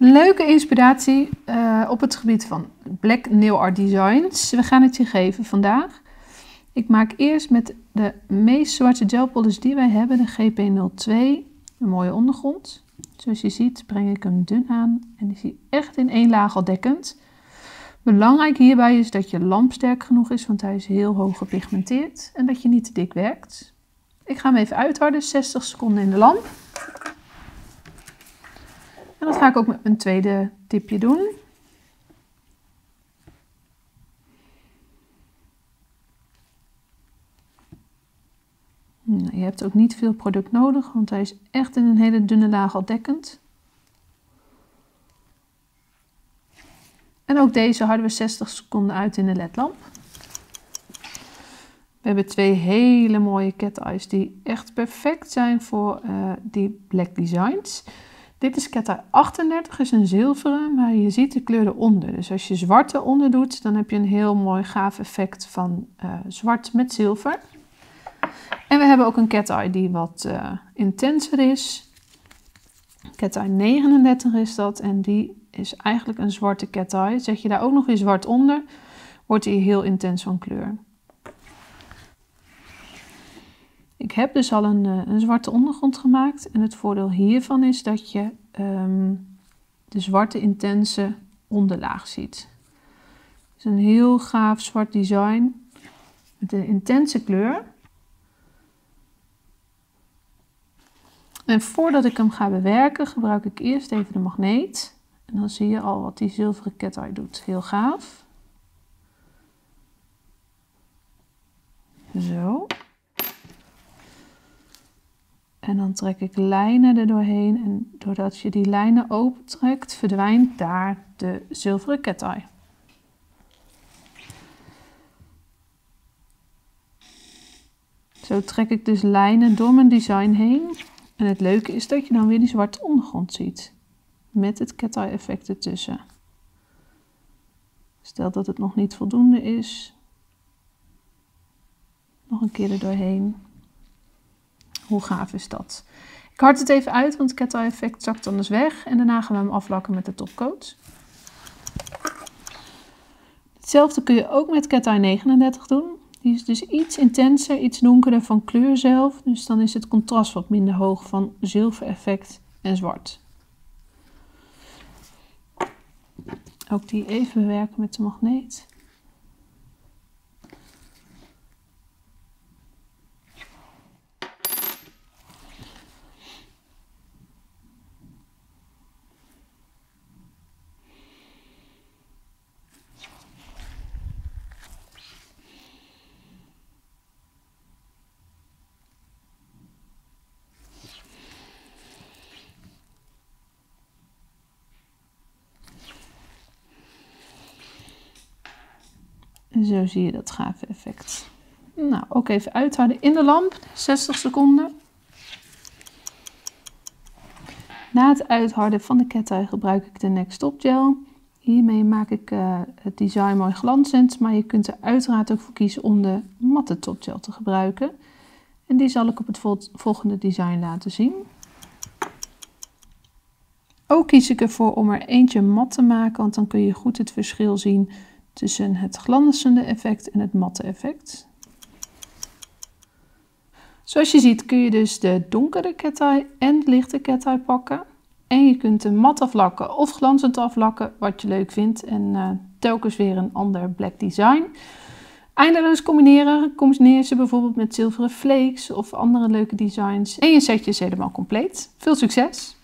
Leuke inspiratie op het gebied van Black Nail Art Designs. We gaan het je geven vandaag. Ik maak eerst met de meest zwarte gelpolish die wij hebben, de GP02, een mooie ondergrond. Zoals je ziet breng ik hem dun aan en is hij echt in één laag al dekkend. Belangrijk hierbij is dat je lamp sterk genoeg is, want hij is heel hoog gepigmenteerd en dat je niet te dik werkt. Ik ga hem even uitharden, 60 seconden in de lamp. En dat ga ik ook met mijn tweede tipje doen. Nou, je hebt ook niet veel product nodig, want hij is echt in een hele dunne laag al dekkend. En ook deze harden we 60 seconden uit in de ledlamp. We hebben twee hele mooie cat eyes die echt perfect zijn voor die black designs. Dit is cat eye 38, is een zilveren, maar je ziet de kleur eronder. Dus als je zwart eronder doet, dan heb je een heel mooi gaaf effect van zwart met zilver. En we hebben ook een cat eye die wat intenser is. Cat eye 39 is dat en die is eigenlijk een zwarte cat eye. Zet je daar ook nog weer zwart onder, wordt hij heel intens van kleur. Ik heb dus al een zwarte ondergrond gemaakt en het voordeel hiervan is dat je de zwarte intense onderlaag ziet. Het is een heel gaaf zwart design met een intense kleur. En voordat ik hem ga bewerken gebruik ik eerst even de magneet. En dan zie je al wat die zilveren cat eye doet. Heel gaaf. Zo. En dan trek ik lijnen er doorheen en doordat je die lijnen opentrekt, verdwijnt daar de zilveren cat eye. Zo trek ik dus lijnen door mijn design heen. En het leuke is dat je dan weer die zwarte ondergrond ziet. Met het cat eye effect ertussen. Stel dat het nog niet voldoende is. Nog een keer er doorheen. Hoe gaaf is dat? Ik hard het even uit, want het cat eye effect zakt anders weg. En daarna gaan we hem aflakken met de topcoat. Hetzelfde kun je ook met cat eye 39 doen. Die is dus iets intenser, iets donkerder van kleur zelf. Dus dan is het contrast wat minder hoog van zilver effect en zwart. Ook die even bewerken met de magneet. En zo zie je dat gave effect. Nou, ook even uithouden in de lamp, 60 seconden. Na het uitharden van de cat eye gebruik ik de Next Top Gel. Hiermee maak ik het design mooi glanzend, maar je kunt er uiteraard ook voor kiezen om de matte Top Gel te gebruiken. En die zal ik op het volgende design laten zien. Ook kies ik ervoor om er eentje mat te maken, want dan kun je goed het verschil zien tussen het glanzende effect en het matte effect. Zoals je ziet kun je dus de donkere cat eye en de lichte cat eye pakken. En je kunt hem mat aflakken of glanzend aflakken, wat je leuk vindt. En telkens weer een ander black design. Eindeloos combineren. Combineer ze bijvoorbeeld met zilveren flakes of andere leuke designs. En je setje is helemaal compleet. Veel succes!